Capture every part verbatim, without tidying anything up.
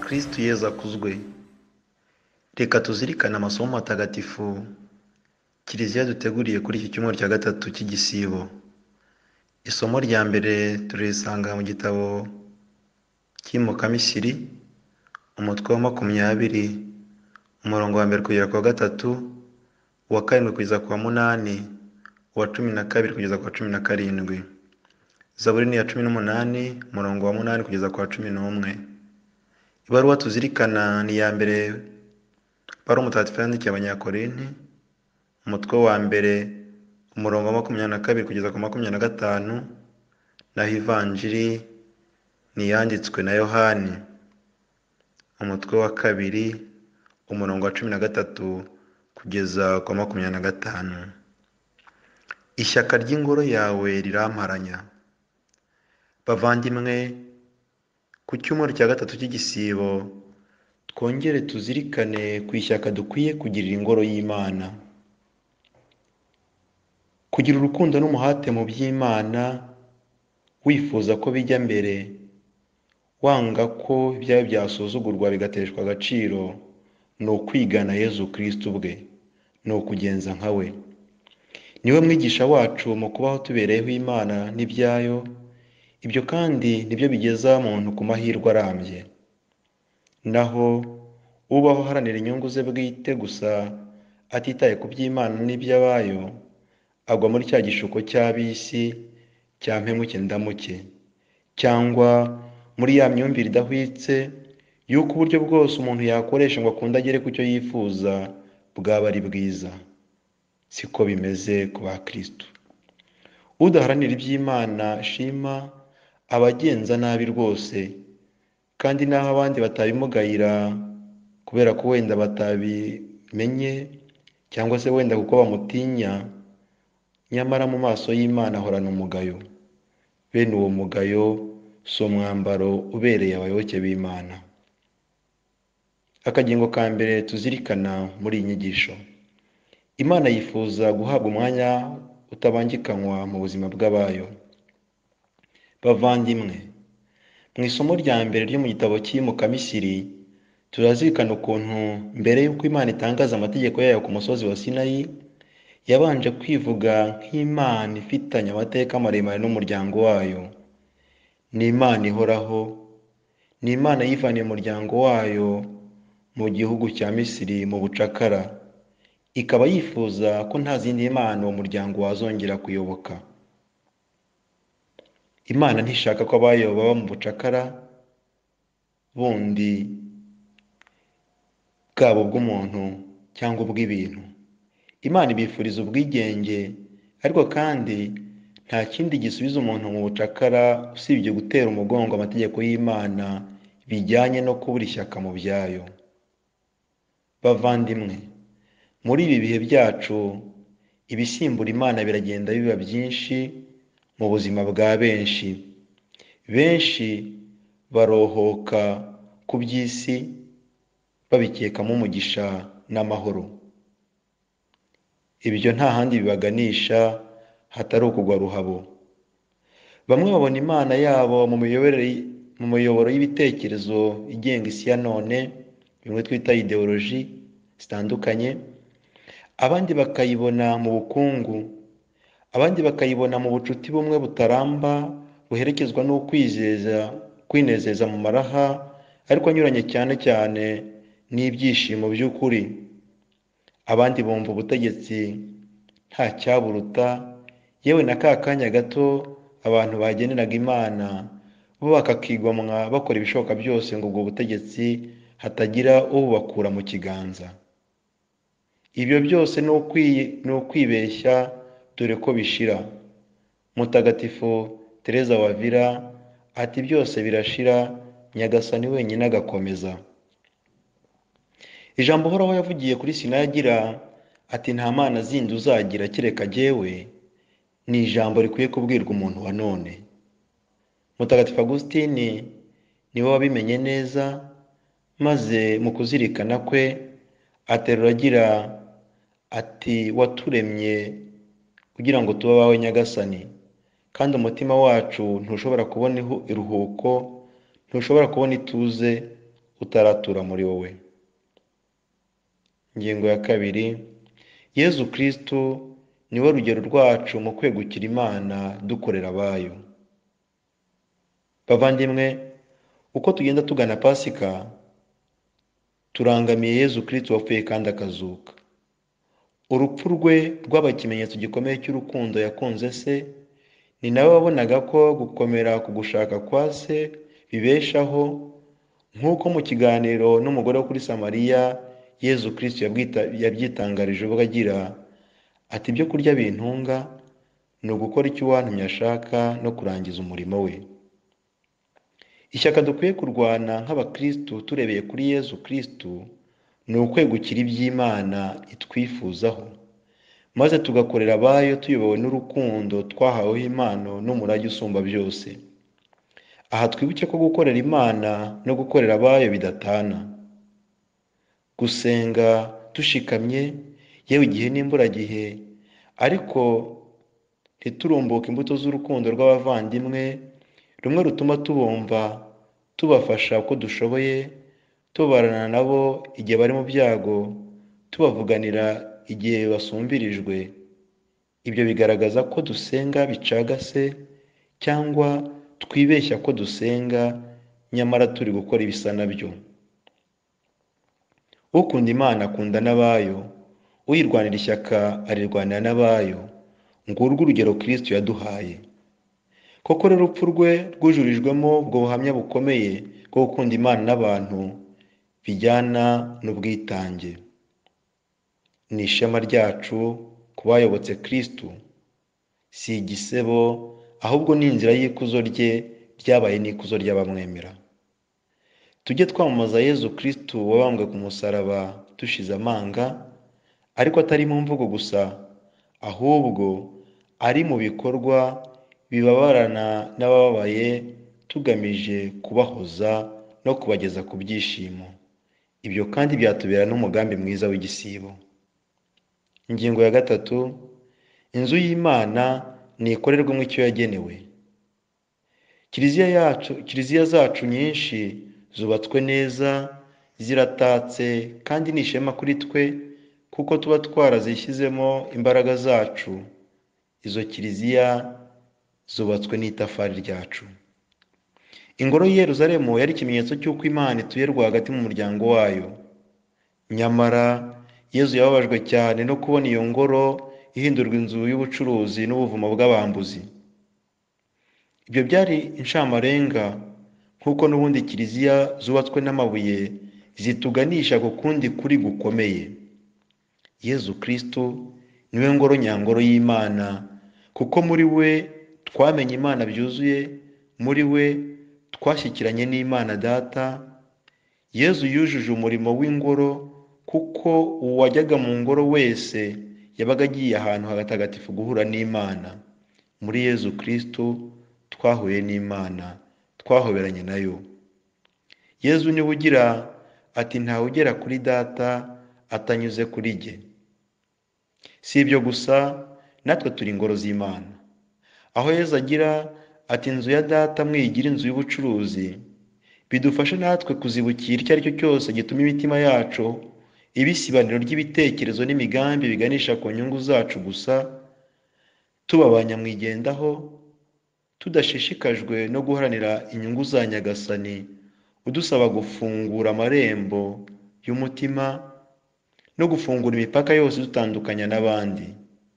Kristo Yezu akuzwe. Reka tuzirikane amasomo matagatifu Kiliziya duteguriye kuri iki cyumweru cya gatatu cy'igisibo. Isomo rya mbere turisanga mu gitabo cy'Imukamisiri, umutwe wa makumyabiri, umurongo wa mbere kugera ku wa gatatu, uwa karindwi kugeza ku wa munani, uwa cumi na kabiri kugeza ku wa cumi na karindwi. Zaburi ni iya cumi n'umunani, umurongo wa munani kugeza ku wa cumi n'umwe. Ibaruwa tuzirikana ni iya mbere Pawulo Mutagatifu yandikiye Abanyakorinti, umutwe wa mbere umurongo wa makumyabiri na kabiri kugeza ku makumyabiri na gatanu, naho ivanjiri ni iyanditswe na Yohani, umutwe wa kabiri umurongo wa cumi na gatatu kugeza ku makumyabiri na gatanu. Ishyaka ry'ingoro yawe riramparanya. Bavandimwe, ku cyumweru cya gatatu cy'igisibo twongere tuzirikane ku ishyaka dukwiye kugirira ingoro y'Imana. Kugira urukundo n'umuhate mu by'Imana, wifuza ko bijya mbere, wanga ko ibyawe byasuzugurwa bigateshwa agaciro, ni ukwigana Yezu Kristo ubwe, ni ukugenza nka we. Niwe mwigisha wacu mu kubaho tubereyeho Imana n'ibyayo, ibyo kandi nibyo bigeza muntu ku mahirwe arambye. Naho ubaho aharanira inyungu ze bwite gusa, atitaye ku by'Imana n'iby'abayo, agwa muri cya gishuko cy'ab'isi cya mpemuke ndamuke, cyangwa muri ya myumvire idahwitse y'uko uburyo bwose umuntu yakoresha ngo akunde agere ku cyo yifuza bwaba ari bwiza. Siko bimeze ku ba Kristo. Udaharanira iby'Imana shima aba agenza nabi rwose, kandi n'aho abandi batabimugayira kubera ko wenda batabimenye cyangwa se wenda kuko bamutinya, nyamara mu maso y'Imana ahorana umugayo. Bene uwo mugayo si umwambaro ubereye abayoboke b'Imana. Akagingo ka mbere tuzirikana muri iyi nyigisho: Imana yifuza guhabwa umwanya utabangikanywa mu buzima bw'abayo. Bavandimwe, mu isomo rya mbere ryo mu gitabo cy'Imukamisiri turazirikana ukuntu mbere y'uko Imana itangaza amategeko yayo ku musozi wa Sinayi, yabanje kwivuga nk'Imana ifitanye amateka maremare n'umuryango wayo. Ni Imana ihoraho, ni Imana yivaniye umuryango wayo mu gihugu cya Misiri mu bucakara, ikaba yifuza ko nta zindi Imana uwo muryango wazongera kuyoboka. Imana ntishaka ko abayo baba mu bucakara bundi bwabo bw'umuntu cyangwa ubw'ibintu. Imana ibifuriza ubwigenge, ariko kandi nta kindi gisubiza umuntu mu bucakara usibye gutera umugongo amategeko y'Imana bijyanye no kubura ishyaka mu byayo. Bavandimwe, muri ibi bihe byacu ibisimbura Imana biragenda biba byinshi mu buzima bwa benshi. Benshi barohoka ku by'isi babikekamo umugisha n'amahoro. Ibyo nta handi bibaganisha hatari ukugwa ruhabo. Bamwe babona Imana yabo mu miyoborere mu miyoboro y'ibitekerezo igenga isi ya none, bimwe twita ideoloji zitandukanye, abandi bakayibona mu bukungu, abandi bakayibona mu bucuti bumwe butaramba buherekezwa n'ukwizeza kwinezeza mu maraha ariko anyuranye cyane cyane n'ibyishimo by'ukuri. Abandi bumva ubutegetsi nta cyaburuta, yewe na ka kanya gato abantu bageneraga Imana bo bakakigomwa bakora ibishoboka byose ngo ubwo butegetsi hatagira ubakura mu kiganza. Ibyo byose ni ukwibeshya, dore ko bishira. Mutagatifu Tereza wa Avila ati byose birashira, Nyagasani wenyine agakomeza. Ijambo uhoraho yavugiye kuri Sinayi agira ati nta mana zindi uzagira kereka jyewe, ni ijambo rikwiye kubwirwa umuntu wa none. Mutagatifu Agusitini niwe wabimenye neza, maze mu kuzirikana kwe aterura agira ati waturemye kugira ngo tube abawe Nyagasani, kandi umutima wacu ntushobora kubona iruhuko, ntushobora kubona ituze utaratura muri wowe. Ingingo ya kabiri, Yezu Kristo niwe rugero rwacu mu kwegukira Imana dukorera abayo. Bavandimwe, uko tugenda tugana Pasika, turangamiye Yezu Kristo wapfuye kandi akazuka. Urupfu rwe rwaba ikimenyetso gikomeye cy'urukundo yakunze se, ni nawe wabonaga ko gukomera ku gushaka kwa se bibeshaho, nk'uko mu kiganiro n'umugore wo kuri Samariya Yezu Kristo yabyitangarije ubwo agira ati, ibyo kurya bintunga ni ugukora icyo uwantumye ashaka no kurangiza umurimo we. Ishyaka dukwiye kurwana nk'abakristu turebeye kuri Yezu Kristo ni ukwegukira iby'Imana itwifuzaho, maze tugakorera abayo tuyobowe n'urukundo twahaweho impano n'umurage usumba byose. Aha twibuke ko gukorera Imana no gukorera abayo bidatana. Gusenga dushikamye, yewe igihe n'imburagihe, ariko ntiturumbuke imbuto z'urukundo rw'abavandimwe, rumwe rutuma tubumva, tubafasha uko dushoboye, tubarana nabo igihe bari mu byago, tubavuganira igihe basumbirijwe. Ibyo bigaragaza ko dusenga bicagase cyangwa twibeshya ko dusenga nyamara turi gukora ibisa nabyo. Ukunda Imana akunda n'abayo, uyirwanira ishyaka arirwanira n'abayo. Ngurwo urugero Kristo yaduhaye. Koko rero urupfu rwe rwujurijwemo ubwo buhamya bukomeye bwo gukunda Imana n'abantu bijyana n'ubwitange. Ni ishema ryacu ku bayobotse Kristo, si igisebo, ahubwo ni inzira y'ikuzo rye ryabaye n'ikuzo ry'abamwemera. Tujye twamamaza Yezu Kristo wabambwe ku musaraba dushize amanga, ariko atari mu mvugo gusa, ahubwo ari mu bikorwa bibabarana n'abababaye, tugamije kubahoza no kubageza ku byishimo. Ibyo kandi byatubera n'umugambi mwiza w'igisibo. Ingingo ya gatatu, inzu y'Imana nikorerwamo icyo yagenewe. Kiliziya yacu, kiliziya zacu nyinshi zubatswe neza, ziratatse kandi ni ishema kuri twe, kuko tuba twarazishyizemo imbaraga zacu. Izo kiliziya zubatswe n'itafari ryacu. Ingoro y'i Yerusalemu yari ikimenyetso cy'uko Imana ituye rwagati mu muryango wayo. Nyamara Yezu yababajwe cyane no kubona iyo ngoro ihindurwa inzu y'ubucuruzi n'ubuvumo bw'abambuzi. Ibyo byari inshamarenga, nk'uko n'ubundi kiliziya zubatswe n'amabuye zituganisha ku kundi kuri gukomeye. Yezu Kristo niwe ngoro nyangoro y'Imana, kuko muri we twamenye Imana byuzuye, muri we twashyikiranye n'Imana Data. Yezu yujuje umurimo w'ingoro, kuko uwajyaga mu ngoro wese yabaga agiye ahantu hatagatifu guhura n'Imana. Muri Yezu Kristo twahuye n'Imana, twahoberanye nayo. Yezu niwe ugira ati, ntawe ugera kuri Data atanyuze kuri jye. Si ibyo gusa, natwe turi ingoro z'Imana. Aho Yezu agira ati, inzu ya Data mwigira inzu y'ubucuruzi, bidufasha natwe kuzibukira icyo ari cyo cyose gituma imitima yacu iba isibaniro ry'ibitekerezo n'imigambi biganisha ku nyungu zacu gusa, tuba abanyamwigendaho, tudashishikajwe no guharanira inyungu za Nyagasani udusaba gufungura amarembo y'umutima no gufungura imipaka yose dutandukanya n'abandi.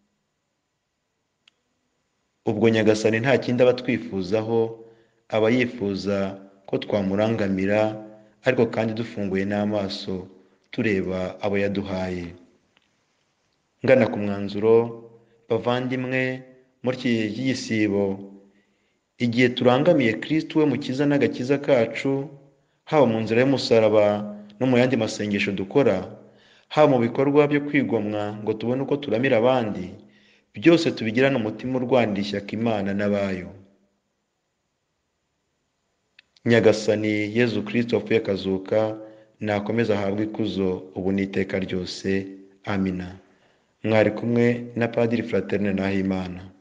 Ubwo Nyagasani nta kindi aba twifuzaho, aba yifuza ko twamurangamira, ariko kandi dufunguye n'amaso tureba abo yaduhaye. Ngana ku mwanzuro, bavandimwe, muri iki gihe cy'igisibo, igihe turangamiye Kristo we mukiza n'agakiza kacu, haba mu nzira y'umusaraba no mu yandi masengesho dukora, haba mu bikorwa byo kwigomwa ngo tubone uko turamira abandi, byose tubigirane umutima urwanira ishyaka Imana n'abayo. Nyagasani Yezu Kristo wapfuye akazuka nakomeza ahabwe ikuzo ubu n'iteka ryose. Amina. Mwari kumwe na Padiri Fraterne Nahimana.